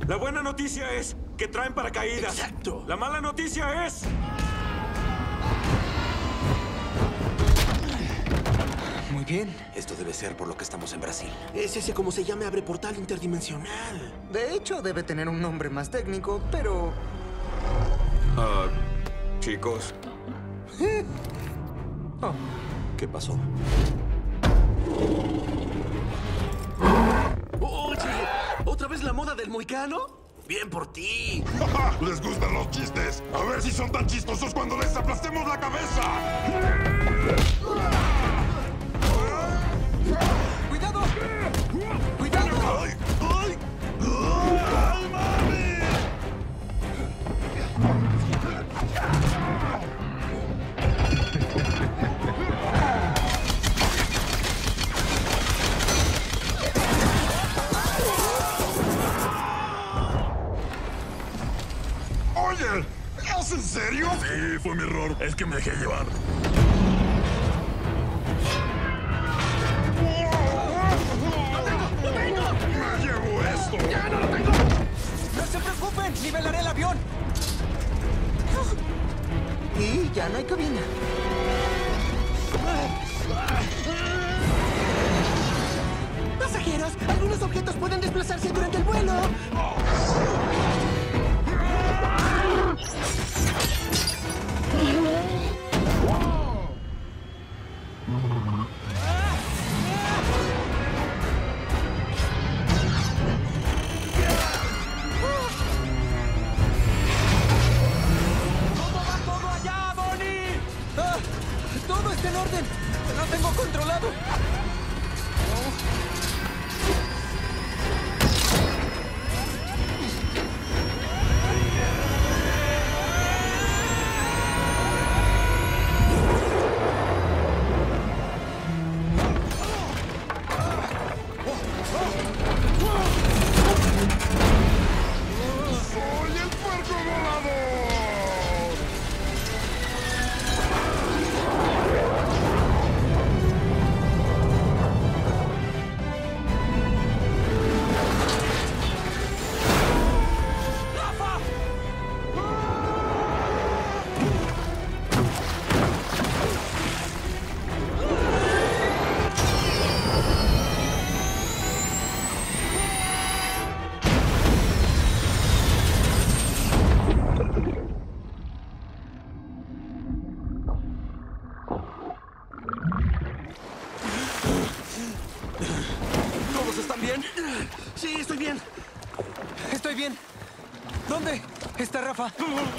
La buena noticia es que traen paracaídas. Exacto. La mala noticia es... Muy bien. Esto debe ser por lo que estamos en Brasil. Es ese como se llame abre portal interdimensional. De hecho, debe tener un nombre más técnico, pero... Chicos. Oh, ¿Qué pasó? Oye, ¿otra vez la moda del moicano? Bien por ti. ¿Les gustan los chistes? A ver si son tan chistosos cuando les aplastemos la cabeza. ¡Cuidado! ¡Cuidado! ¡Ay! ¡Ay! ¡Ay, mami! Oye, ¿es en serio? Sí, fue mi error. Es que me dejé llevar. ¡Me llevo esto! ¡Ya no lo tengo! ¡No se preocupen! ¡Nivelaré el avión! Y ya no hay cabina. Pasajeros, algunos objetos pueden desplazarse durante el vuelo. ¿Cómo va todo allá, Bonnie? Todo está en orden. Lo tengo controlado. ¡Soy el puerco volador! ¿Todos están bien? Sí, estoy bien. Estoy bien. ¿Dónde está Rafa?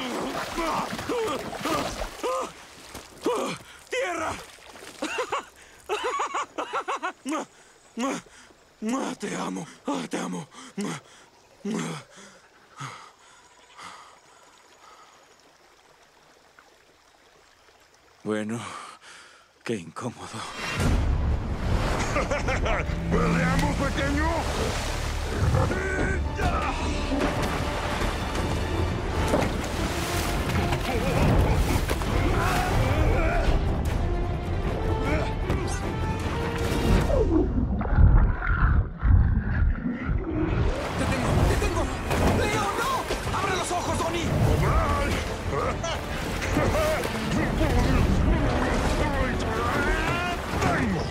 ¡Tierra! Te amo. Te amo. Bueno, qué incómodo. ¡Peleamos, pequeño! ¡Te tengo! ¡Leo, no! ¡Abre los ojos, Bonnie! ¡Tengo!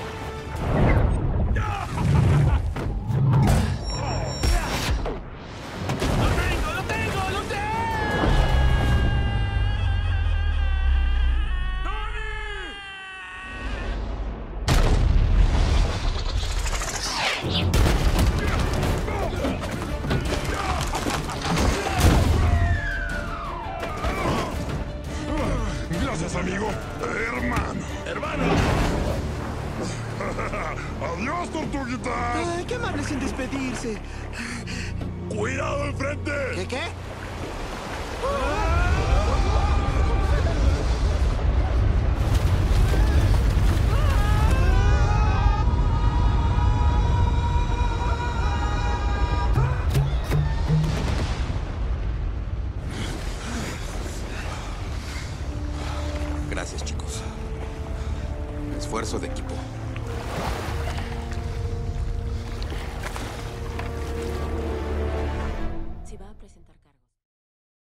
Gracias, amigo. Hermano. Hermano. Adiós, tortuguitas. Ay, qué amable sin despedirse. ¡Cuidado enfrente! ¿Qué? Gracias, chicos. Esfuerzo de equipo.